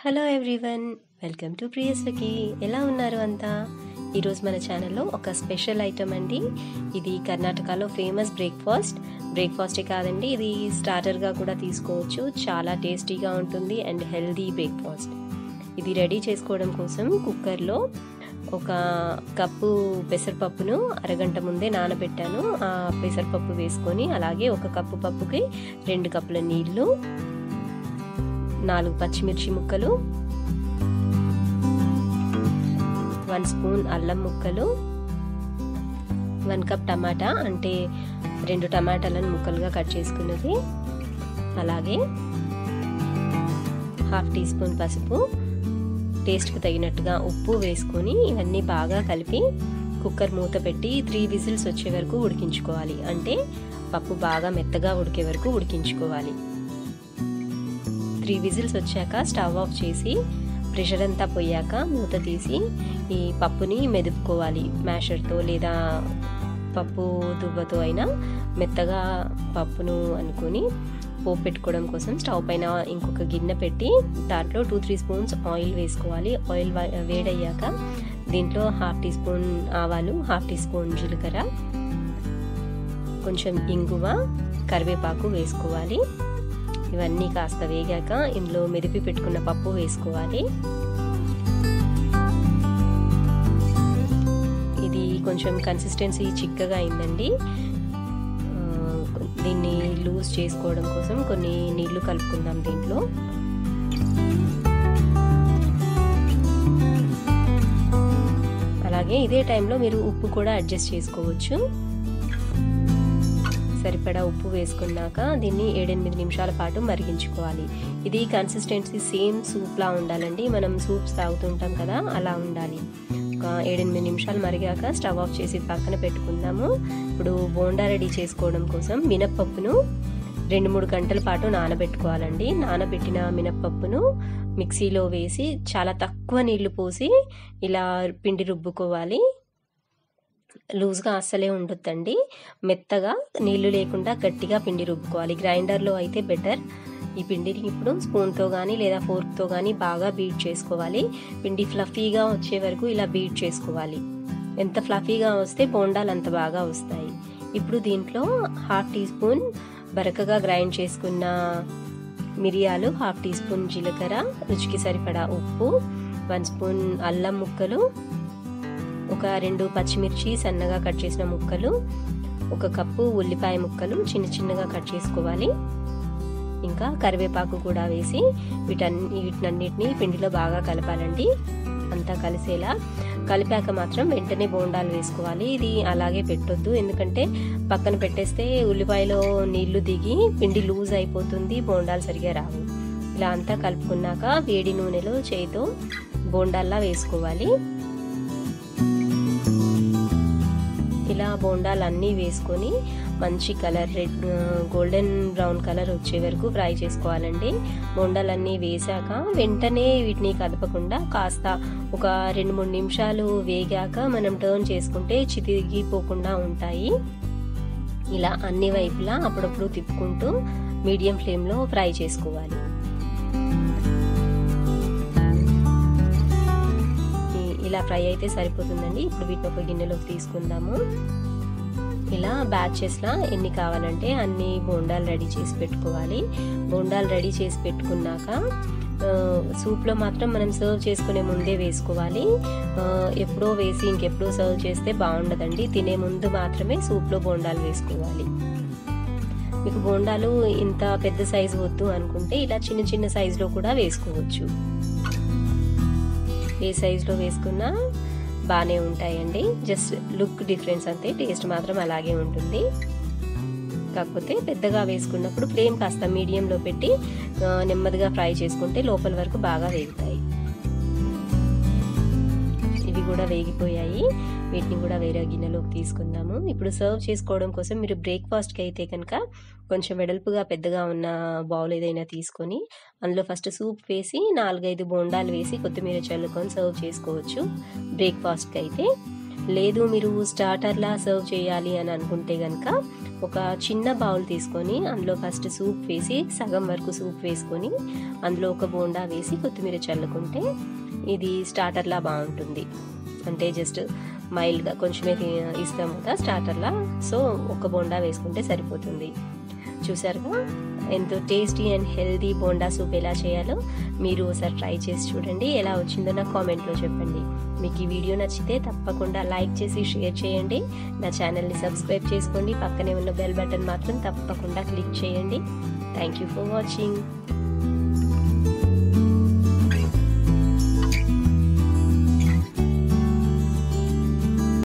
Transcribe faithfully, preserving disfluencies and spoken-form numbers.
Hello everyone, welcome to Priyasakhi. ఎలా ఉన్నారు అంతా? ఈరోజు మన ఛానల్లో ఒక స్పెషల్ ఐటమ్ అండి. ఇది కర్ణాటకలో ఫేమస్ బ్రేక్ఫాస్ట్ బ్రేక్ఫాస్టే కాదండి, ఇది స్టార్టర్గా కూడా తీసుకోవచ్చు. చాలా టేస్టీగా ఉంటుంది అండ్ హెల్దీ బ్రేక్ఫాస్ట్. ఇది రెడీ చేసుకోవడం కోసం కుక్కర్లో ఒక కప్పు పెసరపప్పును అరగంట ముందే నానబెట్టాను. ఆ పెసరపప్పు వేసుకొని అలాగే ఒక కప్పు పప్పుకి రెండు కప్పుల నీళ్లు, నాలుగు పచ్చిమిర్చి ముక్కలు, వన్ స్పూన్ అల్లం ముక్కలు, వన్ కప్ టమాటా అంటే రెండు టమాటాలను ముక్కలుగా కట్ చేసుకున్నది, అలాగే హాఫ్ టీ స్పూన్ పసుపు, టేస్ట్కి తగినట్టుగా ఉప్పు వేసుకొని ఇవన్నీ బాగా కలిపి కుక్కర్ మూత పెట్టి త్రీ విజిల్స్ వచ్చే వరకు ఉడికించుకోవాలి. అంటే పప్పు బాగా మెత్తగా ఉడికే వరకు ఉడికించుకోవాలి. త్రీ విజిల్స్ వచ్చాక స్టవ్ ఆఫ్ చేసి ప్రెషర్ అంతా పోయాక మూత తీసి ఈ పప్పుని మెదుపుకోవాలి. మ్యాషర్తో లేదా పప్పు దువ్వతో అయినా మెత్తగా పప్పును అనుకొని పోపు పెట్టుకోవడం కోసం స్టవ్ పైన ఇంకొక గిన్నె పెట్టి దాంట్లో టూ త్రీ స్పూన్స్ ఆయిల్ వేసుకోవాలి. ఆయిల్ వేడయ్యాక దీంట్లో హాఫ్ టీ స్పూన్ ఆవాలు, హాఫ్ టీ స్పూన్ జీలకర్ర, కొంచెం ఇంగువ, కరివేపాకు వేసుకోవాలి. ఇవన్నీ కాస్త వేగాక ఇందులో మెదిపి పెట్టుకున్న పప్పు వేసుకోవాలి. ఇది కొంచెం కన్సిస్టెన్సీ చిక్కగా అయిందండి. దీన్ని లూజ్ చేసుకోవడం కోసం కొన్ని నీళ్లు కలుపుకుందాం దీంట్లో. అలాగే ఇదే టైంలో మీరు ఉప్పు కూడా అడ్జస్ట్ చేసుకోవచ్చు. సరిపడా ఉప్పు వేసుకున్నాక దీన్ని ఏడెనిమిది నిమిషాల పాటు మరిగించుకోవాలి. ఇది కన్సిస్టెన్సీ సేమ్ సూప్లా ఉండాలండి. మనం సూప్స్ తాగుతుంటాం కదా, అలా ఉండాలి. ఒక ఏడెనిమిది నిమిషాలు మరిగాక స్టవ్ ఆఫ్ చేసి పక్కన పెట్టుకుందాము. ఇప్పుడు బోండా రెడీ చేసుకోవడం కోసం మినప్పప్పును రెండు మూడు గంటల పాటు నానబెట్టుకోవాలండి. నానబెట్టిన మినప్పప్పును మిక్సీలో వేసి చాలా తక్కువ నీళ్లు పోసి ఇలా పిండి రుబ్బుకోవాలి. లూజ్గా అస్సలే ఉండొద్దండి, మెత్తగా నీళ్లు లేకుండా గట్టిగా పిండి రుబ్బుకోవాలి. గ్రైండర్లో అయితే బెటర్. ఈ పిండిని ఇప్పుడు స్పూన్తో కానీ లేదా ఫోర్క్తో కానీ బాగా బీట్ చేసుకోవాలి. పిండి ఫ్లఫీగా వచ్చే వరకు ఇలా బీట్ చేసుకోవాలి. ఎంత ఫ్లఫీగా వస్తే బోండాలు అంత బాగా వస్తాయి. ఇప్పుడు దీంట్లో హాఫ్ టీ స్పూన్ బరకగా గ్రైండ్ చేసుకున్న మిరియాలు, హాఫ్ టీ స్పూన్ జీలకర్ర, రుచికి సరిపడా ఉప్పు, వన్ స్పూన్ అల్లం ముక్కలు, ఒక రెండు పచ్చిమిర్చి సన్నగా కట్ చేసిన ముక్కలు, ఒక కప్పు ఉల్లిపాయ ముక్కలు చిన్న చిన్నగా కట్ చేసుకోవాలి. ఇంకా కరివేపాకు కూడా వేసి వీటన్ని వీటినన్నిటిని పిండిలో బాగా కలపాలండి. అంతా కలిసేలా కలిపాక మాత్రం వెంటనే బోండాలు వేసుకోవాలి. ఇది అలాగే పెట్టొద్దు, ఎందుకంటే పక్కన పెట్టేస్తే ఉల్లిపాయలో నీళ్లు దిగి పిండి లూజ్ అయిపోతుంది, బోండాలు సరిగా రావు. ఇలా అంతా కలుపుకున్నాక వేడి నూనెలో చేయితో బోండాల్లా వేసుకోవాలి. ఇలా బోండాలు అన్నీ వేసుకొని మంచి colour red golden brown colour వచ్చే వరకు ఫ్రై చేసుకోవాలండి. బోండాలన్నీ వేసాక వెంటనే వీటిని కదపకుండా కాస్త ఒక రెండు మూడు నిమిషాలు వేగాక మనం టర్న్ చేసుకుంటే చితికిపోకుండా ఉంటాయి. ఇలా అన్ని వైపులా అప్పుడప్పుడు తిప్పుకుంటూ మీడియం ఫ్లేమ్లో ఫ్రై చేసుకోవాలి. ఇలా ఫ్రై అయితే సరిపోతుందండి. ఇప్పుడు వీటిని ఒక గిన్నెలోకి తీసుకుందాము. ఇలా బ్యాచెస్లా ఎన్ని కావాలంటే అన్ని బోండాలు రెడీ చేసి పెట్టుకోవాలి. బోండాలు రెడీ చేసి పెట్టుకున్నాక సూప్లో మాత్రం మనం సర్వ్ చేసుకునే ముందే వేసుకోవాలి. ఎప్పుడో వేసి ఇంకెప్పుడో సర్వ్ చేస్తే బాగుండదండి. తినే ముందు మాత్రమే సూప్లో బోండాలు వేసుకోవాలి. మీకు బోండాలు ఇంత పెద్ద సైజు వద్దు అనుకుంటే ఇలా చిన్న చిన్న సైజులో కూడా వేసుకోవచ్చు. ఏ సైజులో వేసుకున్నా బాగానే ఉంటాయండి. జస్ట్ లుక్ డిఫరెన్స్ అంతే, టేస్ట్ మాత్రం అలాగే ఉంటుంది. కాకపోతే పెద్దగా వేసుకున్నప్పుడు ఫ్లేమ్ కాస్త మీడియంలో పెట్టి నెమ్మదిగా ఫ్రై చేసుకుంటే లోపల వరకు బాగా వేగుతాయి. ఇవి కూడా వేగిపోయాయి. వీటిని కూడా వేరే గిన్నెలోకి తీసుకుందాము. ఇప్పుడు సర్వ్ చేసుకోవడం కోసం మీరు బ్రేక్ఫాస్ట్కి అయితే కనుక కొంచెం వెడల్పుగా పెద్దగా ఉన్న బౌల్ ఏదైనా తీసుకొని అందులో ఫస్ట్ సూప్ వేసి నాలుగైదు బోండాలు వేసి కొత్తిమీర చల్లుకొని సర్వ్ చేసుకోవచ్చు. బ్రేక్ఫాస్ట్కి అయితే లేదు మీరు స్టార్టర్లా సర్వ్ చేయాలి అని అనుకుంటే కనుక ఒక చిన్న బౌల్ తీసుకొని అందులో ఫస్ట్ సూప్ వేసి సగం వరకు సూప్ వేసుకొని అందులో ఒక బోండా వేసి కొత్తిమీర చల్లుకుంటే ఇది స్టార్టర్లా బాగుంటుంది. అంటే జస్ట్ మైల్డ్గా కొంచెమే ఇస్తాం కదా స్టార్టర్లా, సో ఒక బోండా వేసుకుంటే సరిపోతుంది. చూసారుగా ఎంతో tasty and healthy bonda soup ఎలా చేయాలో మీరు ఒకసారి ట్రై చేసి చూడండి. ఎలా వచ్చిందో నాకు కామెంట్లో చెప్పండి. మీకు ఈ వీడియో నచ్చితే తప్పకుండా లైక్ చేసి షేర్ చేయండి. నా ఛానల్ని సబ్స్క్రైబ్ చేసుకోండి. పక్కనే ఉన్న బెల్ బటన్ మాత్రం తప్పకుండా క్లిక్ చేయండి. Thank you for watching.